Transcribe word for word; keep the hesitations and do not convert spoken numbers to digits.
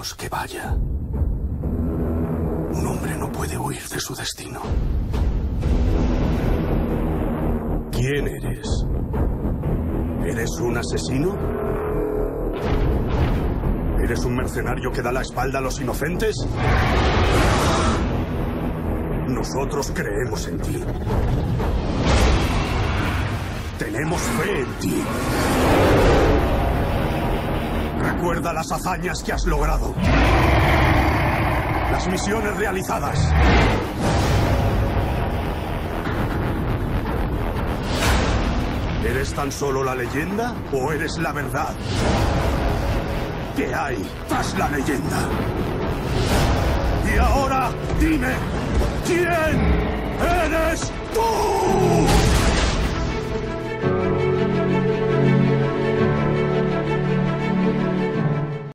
lejos que vaya, un hombre no puede huir de su destino. ¿Quién eres? ¿Eres un asesino? ¿Eres un mercenario que da la espalda a los inocentes? Nosotros creemos en ti. Tenemos fe en ti. Recuerda las hazañas que has logrado. Las misiones realizadas. ¿Eres tan solo la leyenda o eres la verdad? ¿Qué hay tras la leyenda? Y ahora, dime, ¿quién eres tú?